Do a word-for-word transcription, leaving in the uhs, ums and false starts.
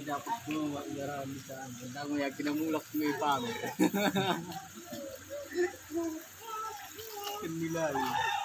dapat gumawa marami sa amin. Damo yung kinamulak mo yung pangit. Kanilay.